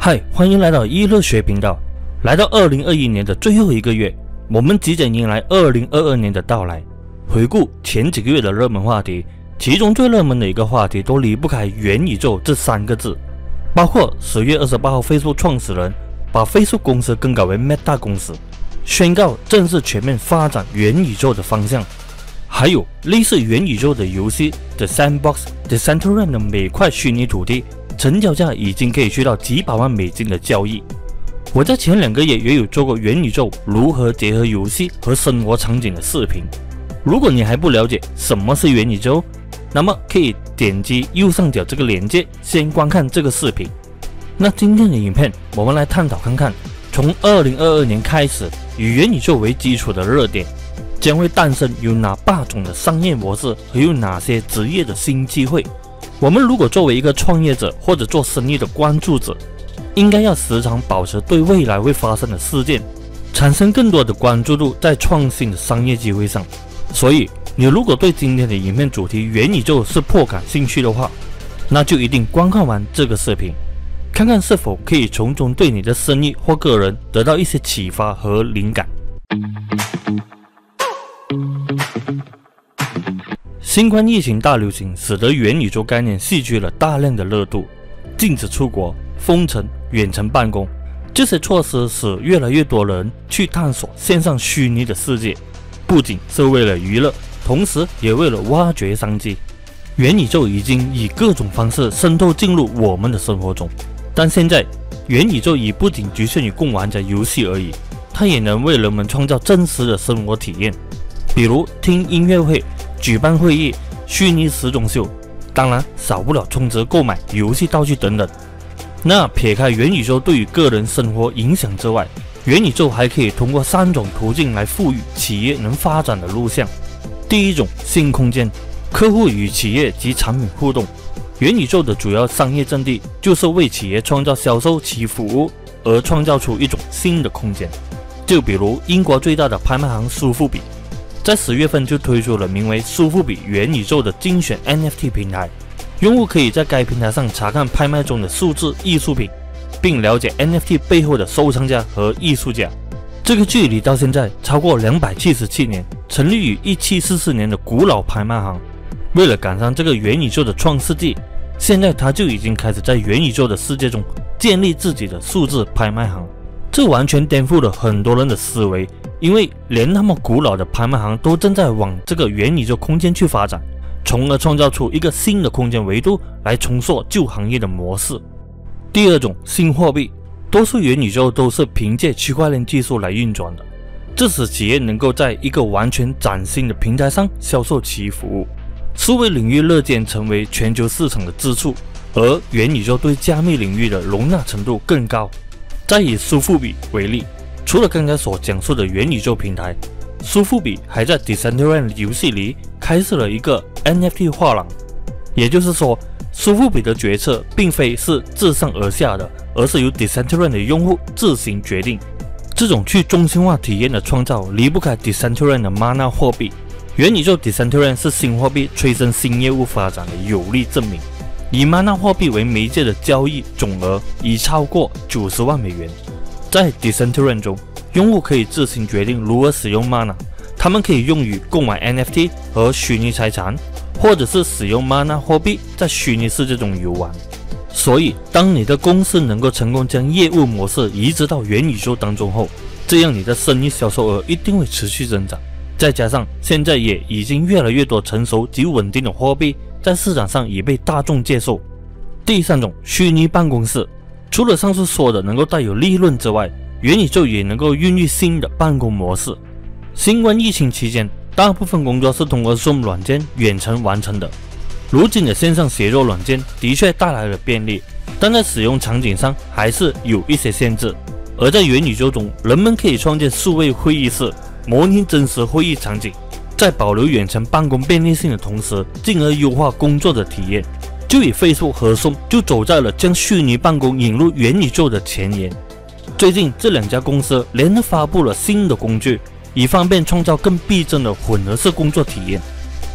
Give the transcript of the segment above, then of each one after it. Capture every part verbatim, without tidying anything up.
嗨，欢迎来到一乐学频道。来到二零二一年的最后一个月，我们即将迎来二零二二年的到来。回顾前几个月的热门话题，其中最热门的一个话题都离不开元宇宙这三个字，包括十月二十八号 Facebook 创始人把 Facebook 公司更改为 Meta 公司，宣告正式全面发展元宇宙的方向，还有类似元宇宙的游戏 The Sandbox、Decentraland 的每块虚拟土地成交价已经可以去到几百万美金的交易。我在前两个月也有做过元宇宙如何结合游戏和生活场景的视频。如果你还不了解什么是元宇宙，那么可以点击右上角这个链接先观看这个视频。那今天的影片我们来探讨看看，从二零二二年开始，以元宇宙为基础的热点将会诞生有哪八种的商业模式和有哪些职业的新机会。我们如果作为一个创业者或者做生意的关注者，应该要时常保持对未来会发生的事件产生更多的关注度在创新的商业机会上。所以你如果对今天的影片主题元宇宙是颇感兴趣的话，那就一定观看完这个视频，看看是否可以从中对你的生意或个人得到一些启发和灵感。新冠疫情大流行使得元宇宙概念戏剧了大量的热度，禁止出国、封城、远程办公，这些措施使越来越多人去探索线上虚拟的世界，不仅是为了娱乐，同时也为了挖掘商机。元宇宙已经以各种方式渗透进入我们的生活中，但现在元宇宙已不仅局限于供玩家游戏而已，它也能为人们创造真实的生活体验，比如听音乐会、举办会议、虚拟时装秀，当然少不了充值购买游戏道具等等。那撇开元宇宙对于个人生活影响之外，元宇宙还可以通过三种途径来赋予企业能发展的路线。第一种，新空间，客户与企业及产品互动。元宇宙的主要商业阵地就是为企业创造销售其服务而创造出一种新的空间。就比如英国最大的拍卖行苏富比在十月份就推出了名为苏富比元宇宙的精选 N F T 平台，用户可以在该平台上查看拍卖中的数字艺术品，并了解 N F T 背后的收藏家和艺术家。这个距离到现在超过两百七十七年，成立于一七四四年的古老拍卖行，为了赶上这个元宇宙的创世纪，现在它就已经开始在元宇宙的世界中建立自己的数字拍卖行。这完全颠覆了很多人的思维，因为连那么古老的拍卖行都正在往这个元宇宙空间去发展，从而创造出一个新的空间维度来重塑旧行业的模式。第二种，新货币，多数元宇宙都是凭借区块链技术来运转的，这使企业能够在一个完全崭新的平台上销售其服务。数位领域日渐成为全球市场的支柱，而元宇宙对加密领域的容纳程度更高。再以苏富比为例，除了刚才所讲述的元宇宙平台，苏富比还在 Decentraland 游戏里开设了一个 N F T 画廊。也就是说，苏富比的决策并非是自上而下的，而是由 Decentraland 的用户自行决定。这种去中心化体验的创造离不开 Decentraland 的 Mana 货币。元宇宙 Decentraland 是新货币催生新业务发展的有力证明。以 Mana 货币为媒介的交易总额已超过九十万美元。在 Decentraland 中，用户可以自行决定如何使用 Mana， 他们可以用于购买 N F T 和虚拟财产，或者是使用 Mana 货币在虚拟世界中游玩。所以当你的公司能够成功将业务模式移植到元宇宙当中后，这样你的生意销售额一定会持续增长。再加上现在也已经越来越多成熟及稳定的货币在市场上已被大众接受。第三种，虚拟办公室，除了上述说的能够带有利润之外，元宇宙也能够孕育新的办公模式。新冠疫情期间，大部分工作是通过 Zoom 软件远程完成的。如今的线上协作软件的确带来了便利，但在使用场景上还是有一些限制。而在元宇宙中，人们可以创建数位会议室，模拟真实会议场景，在保留远程办公便利性的同时，进而优化工作的体验。就以 Facebook 和 Zoom 就走在了将虚拟办公引入元宇宙的前沿。最近这两家公司联合发布了新的工具，以方便创造更逼真的混合式工作体验。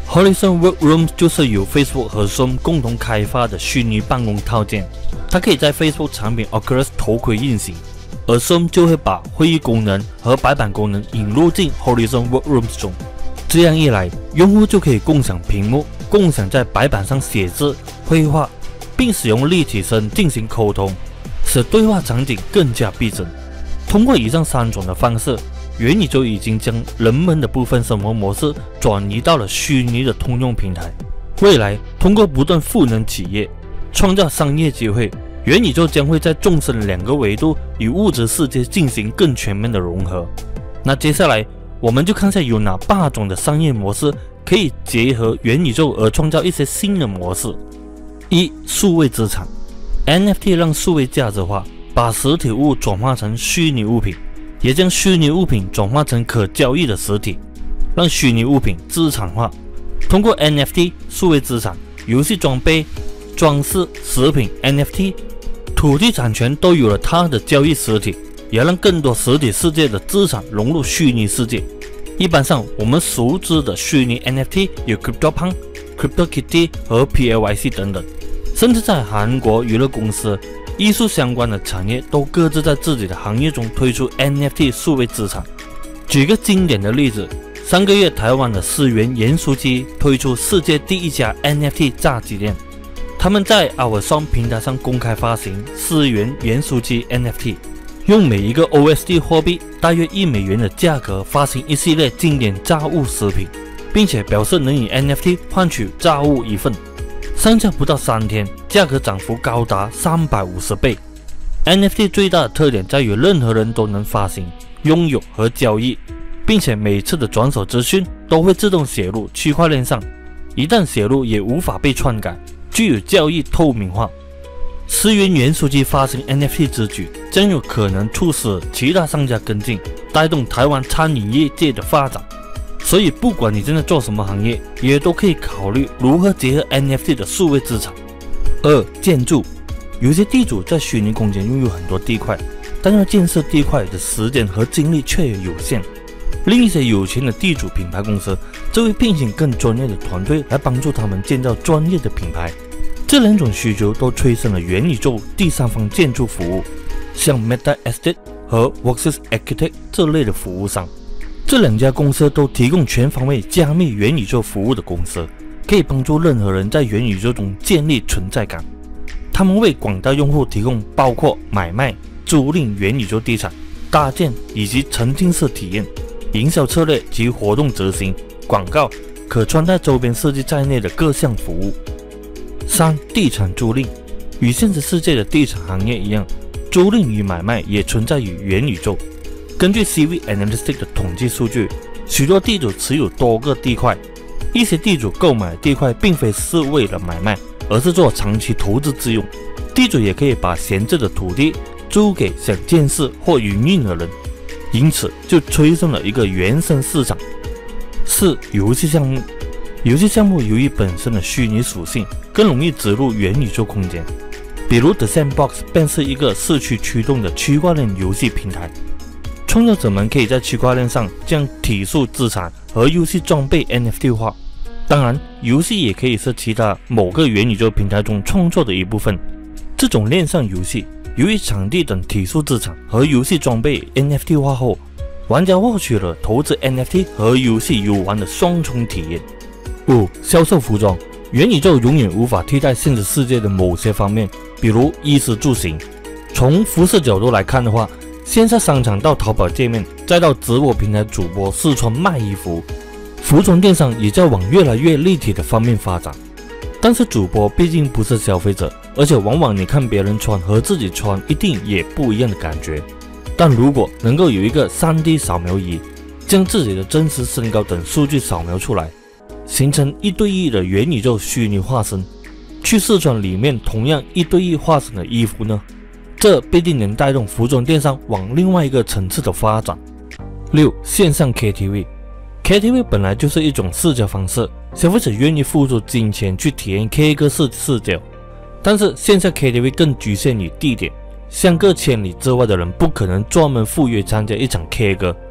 Horizon Workrooms 就是由 Facebook 和 Zoom 共同开发的虚拟办公套件，它可以在 Facebook 产品 Oculus 头盔运行，而 Zoom 就会把会议功能和白板功能引入进 Horizon Workrooms 中。这样一来，用户就可以共享屏幕，共享在白板上写字、绘画，并使用立体声进行沟通，使对话场景更加逼真。通过以上三种的方式，元宇宙已经将人们的部分生活模式转移到了虚拟的通用平台。未来，通过不断赋能企业，创造商业机会，元宇宙将会在纵深两个维度与物质世界进行更全面的融合。那接下来，我们就看下有哪八种的商业模式可以结合元宇宙而创造一些新的模式。一、数位资产 ，N F T 让数位价值化，把实体物转化成虚拟物品，也将虚拟物品转化成可交易的实体，让虚拟物品资产化。通过 N F T 数位资产、游戏装备、装饰、食品 N F T、土地产权都有了它的交易实体，也让更多实体世界的资产融入虚拟世界。一般上，我们熟知的虚拟 N F T 有 CryptoPunk、CryptoKitty 和 P L Y C 等等，甚至在韩国娱乐公司、艺术相关的产业都各自在自己的行业中推出 N F T 数位资产。举个经典的例子，上个月台湾的思源盐酥鸡推出世界第一家 N F T 炸鸡店，他们在 OurSong 平台上公开发行思源盐酥鸡 N F T， 用每一个 O S D 货币大约一美元的价格发行一系列经典炸物食品，并且表示能以 N F T 换取炸物一份。上架不到三天，价格涨幅高达三百五十倍。N F T 最大的特点在于任何人都能发行、拥有和交易，并且每次的转手资讯都会自动写入区块链上，一旦写入也无法被篡改，具有交易透明化。思源盐酥鸡发行 N F T 之举，将有可能促使其他商家跟进，带动台湾餐饮业界的发展。所以，不管你正在做什么行业，也都可以考虑如何结合 N F T 的数位资产。二、建筑，有些地主在虚拟空间拥有很多地块，但要建设地块的时间和精力却有限。另一些有钱的地主品牌公司则会聘请更专业的团队来帮助他们建造专业的品牌。这两种需求都催生了元宇宙第三方建筑服务，像 Meta Estate 和 Voxus Architect 这类的服务商。这两家公司都提供全方位加密元宇宙服务的公司，可以帮助任何人在元宇宙中建立存在感。他们为广大用户提供包括买卖、租赁元宇宙地产、搭建以及沉浸式体验、营销策略及活动执行、广告、可穿戴周边设计在内的各项服务。三、地产租赁，与现实世界的地产行业一样，租赁与买卖也存在于元宇宙。根据 C V Analytics 的统计数据，许多地主持有多个地块，一些地主购买地块并非是为了买卖，而是做长期投资之用。地主也可以把闲置的土地租给想建设或营运的人，因此就催生了一个原生市场。四、游戏项目，游戏项目由于本身的虚拟属性，更容易植入元宇宙空间。比如 The Sandbox 便是一个社区驱动的区块链游戏平台。创造者们可以在区块链上将体术资产和游戏装备 N F T 化，当然，游戏也可以是其他某个元宇宙平台中创作的一部分。这种链上游戏，由于场地等体术资产和游戏装备 N F T 化后，玩家获取了投资 N F T 和游戏游玩的双重体验。五、销售服装，元宇宙永远无法替代现实世界的某些方面，比如衣食住行。从服饰角度来看的话，线下商场到淘宝界面，再到直播平台主播试穿卖衣服，服装电商也在往越来越立体的方面发展。但是主播毕竟不是消费者，而且往往你看别人穿和自己穿一定也不一样的感觉。但如果能够有一个 三 D 扫描仪，将自己的真实身高等数据扫描出来，形成一对一的元宇宙虚拟化身，去试穿里面同样一对一化身的衣服呢？这必定能带动服装电商往另外一个层次的发展。六、线上 K T V。K T V 本来就是一种社交方式，消费者愿意付出金钱去体验 K 歌式社交。但是线下 K T V 更局限于地点，相隔千里之外的人不可能专门赴约参加一场 K 歌。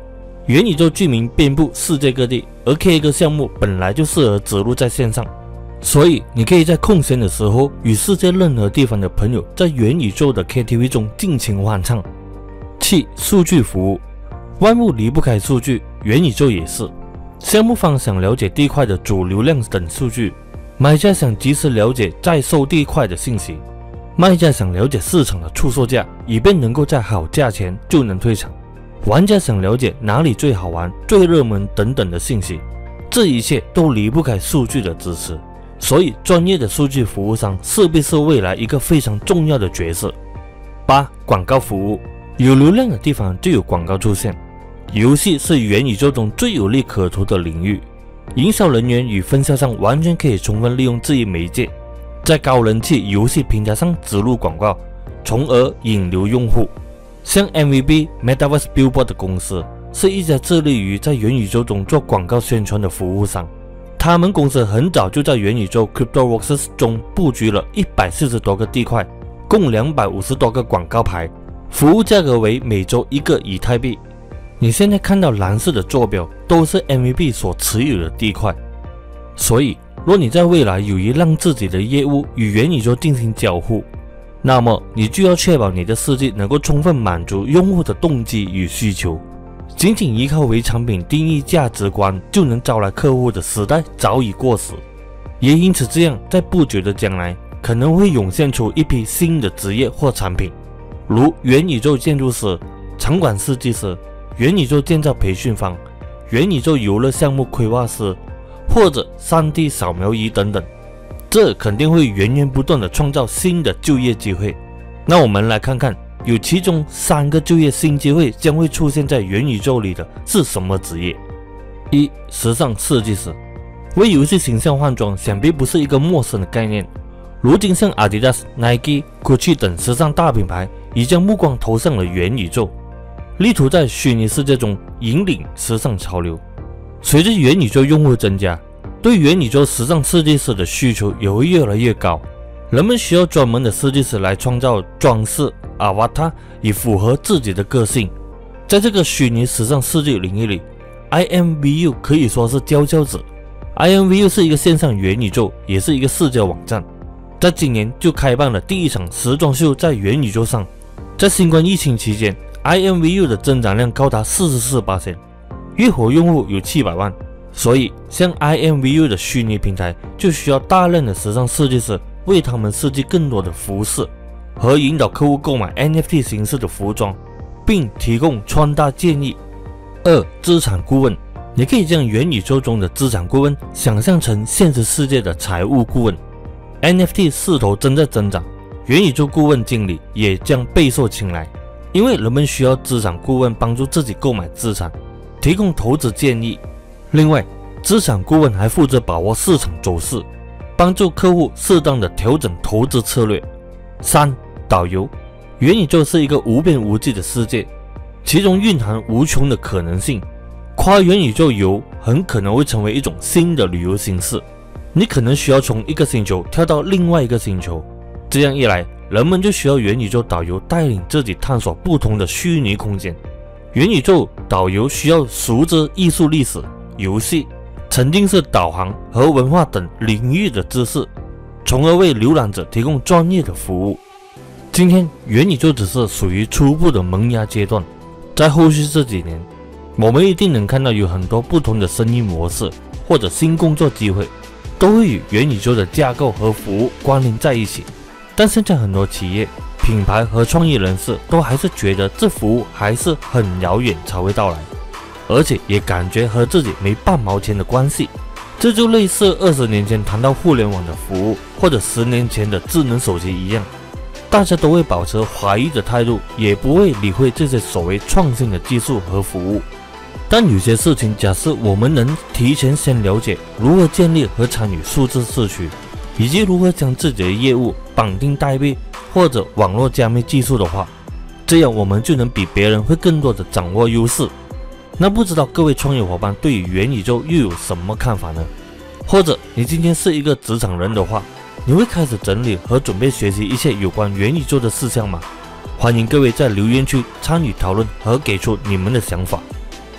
元宇宙居民遍布世界各地，而 K 歌项目本来就适合植入在线上，所以你可以在空闲的时候与世界任何地方的朋友在元宇宙的 K T V 中尽情欢唱。七、数据服务，万物离不开数据，元宇宙也是。项目方想了解地块的主流量等数据，买家想及时了解在售地块的信息，卖家想了解市场的出售价，以便能够在好价钱就能退场。玩家想了解哪里最好玩、最热门等等的信息，这一切都离不开数据的支持，所以专业的数据服务商势必是未来一个非常重要的角色。八、广告服务，有流量的地方就有广告出现。游戏是元宇宙中最有利可图的领域，营销人员与分销商完全可以充分利用这一媒介，在高人气游戏平台上植入广告，从而引流用户。像 M V B Metaverse Billboard 的公司是一家致力于在元宇宙中做广告宣传的服务商，他们公司很早就在元宇宙 CryptoWorks 中布局了一百四十多个地块，共两百五十多个广告牌，服务价格为每周一个以太币。你现在看到蓝色的坐标都是 M V B 所持有的地块，所以若你在未来有意让自己的业务与元宇宙进行交互，那么你就要确保你的设计能够充分满足用户的动机与需求。仅仅依靠为产品定义价值观就能招来客户的时代早已过时，也因此这样，在不久的将来可能会涌现出一批新的职业或产品，如元宇宙建筑师、场馆设计师、元宇宙建造培训方、元宇宙游乐项目规划师，或者 三 D 扫描仪等等，这肯定会源源不断的创造新的就业机会。那我们来看看，有其中三个就业新机会将会出现在元宇宙里的是什么职业？一、时尚设计师。为游戏形象换装想必不是一个陌生的概念，如今像 Adidas、Nike、Gucci 等时尚大品牌已将目光投向了元宇宙，力图在虚拟世界中引领时尚潮流。随着元宇宙用户增加，对元宇宙时尚设计师的需求也会越来越高，人们需要专门的设计师来创造装饰 Avatar， 以符合自己的个性。在这个虚拟时尚设计领域里， I M V U 可以说是佼佼者。 I M V U 是一个线上元宇宙，也是一个社交网站，在今年就开办了第一场时装秀在元宇宙上。在新冠疫情期间， I M V U 的增长量高达 百分之四十四， 月活用户有七百万，所以像 I M V U 的虚拟平台就需要大量的时尚设计师为他们设计更多的服饰，和引导客户购买 N F T 形式的服装，并提供穿搭建议。二、资产顾问。你可以将元宇宙中的资产顾问想象成现实世界的财务顾问。 N F T 势头正在增长，元宇宙顾问经理也将备受青睐，因为人们需要资产顾问帮助自己购买资产，提供投资建议。另外，资产顾问还负责把握市场走势，帮助客户适当的调整投资策略。三、导游。元宇宙是一个无边无际的世界，其中蕴含无穷的可能性。跨元宇宙游很可能会成为一种新的旅游形式，你可能需要从一个星球跳到另外一个星球，这样一来，人们就需要元宇宙导游带领自己探索不同的虚拟空间。元宇宙导游需要熟知艺术历史、游戏、沉浸式导航和文化等领域的知识，从而为浏览者提供专业的服务。今天，元宇宙只是属于初步的萌芽阶段，在后续这几年，我们一定能看到有很多不同的生意模式或者新工作机会，都会与元宇宙的架构和服务关联在一起。但现在很多企业、品牌和创意人士都还是觉得这服务还是很遥远才会到来，而且也感觉和自己没半毛钱的关系。这就类似二十年前谈到互联网的服务，或者十年前的智能手机一样，大家都会保持怀疑的态度，也不会理会这些所谓创新的技术和服务。但有些事情，假设我们能提前先了解如何建立和参与数字社区，以及如何将自己的业务绑定代币或者网络加密技术的话，这样我们就能比别人会更多的掌握优势。那不知道各位创业伙伴对于元宇宙又有什么看法呢？或者你今天是一个职场人的话，你会开始整理和准备学习一些有关元宇宙的事项吗？欢迎各位在留言区参与讨论和给出你们的想法。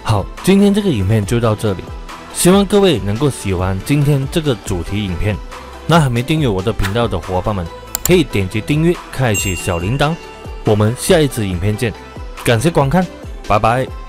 好，今天这个影片就到这里，希望各位能够喜欢今天这个主题影片。那还没订阅我的频道的伙伴们，可以点击订阅，开启小铃铛。我们下一支影片见，感谢观看，拜拜。